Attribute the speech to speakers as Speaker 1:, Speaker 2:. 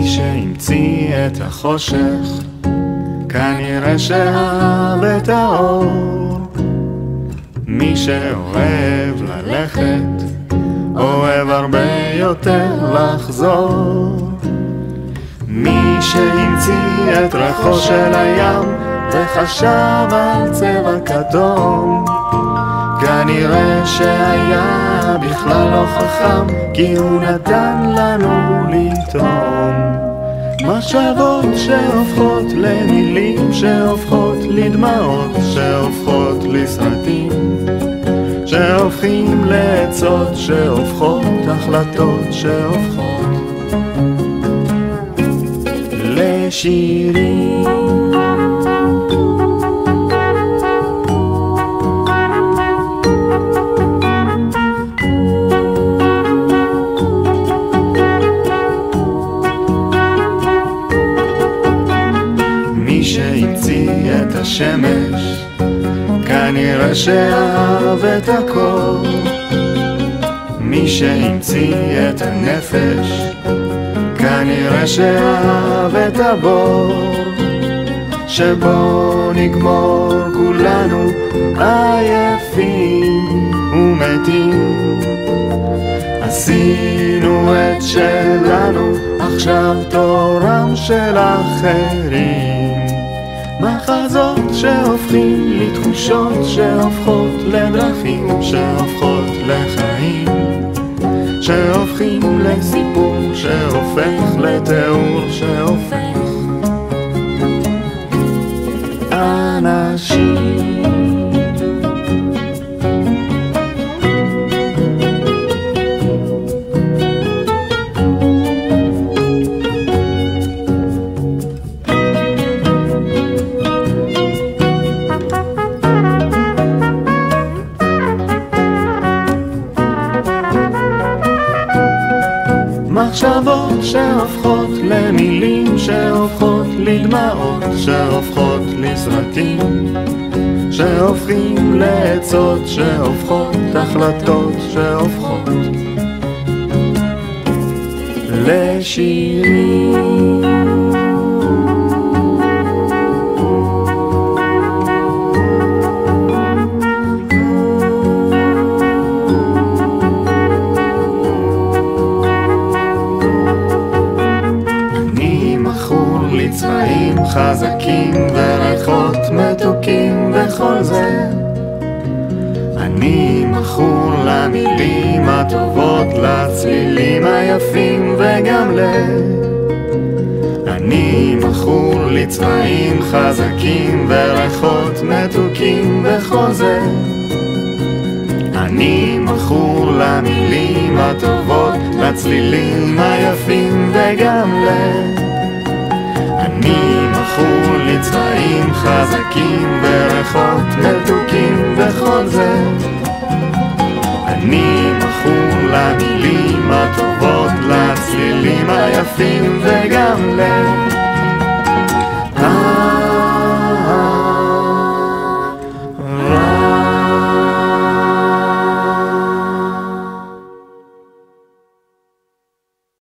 Speaker 1: מי שהמציא את החושך כנראה שאהב את האור. מי שאוהב ללכת אוהב הרבה יותר לחזור. מי שהמציא את ריחו של הים וחשב על צבע כתום כנראה שהיה בכלל לא חכם, כי הוא נתן לנו לטעום מחשבות שהופכות למילים, שהופכות לדמעות, שהופכות לסרטים, שהופכים לעצות, שהופכות החלטות, שהופכות לשירים. מי שהמציא את השמש כנראה שאהב את הכל. מי שהמציא את הנפש כנראה שאהב את הבור, שבו נגמור כולנו עייפים ומתים. עשינו את שלנו, עכשיו תורם של אחרים. מחזות שהופכים לתחושות, שהופכות לדרכים, שהופכות לחיים, שהופכים לסיפור, שהופך לתיאור, שהופך אנשים. מחשבות שהופכות למילים, שהופכות לדמעות, שהופכות לסרטים, שהופכים לעצות, שהופכות החלטות, שהופכות לשירים. צבעים חזקים וריחות מתוקים בכל זה. אני מכור למילים הטובות, לצלילים היפים וגם אני מכור לצבעים חזקים וריחות מתוקים בכל זה. אני מכור למילים הטובות, לצלילים היפים וגם אני מכור לצבעים חזקים וריחות מתוקים בכל זה. אני מכור למילים הטובות, לצלילים היפים וגם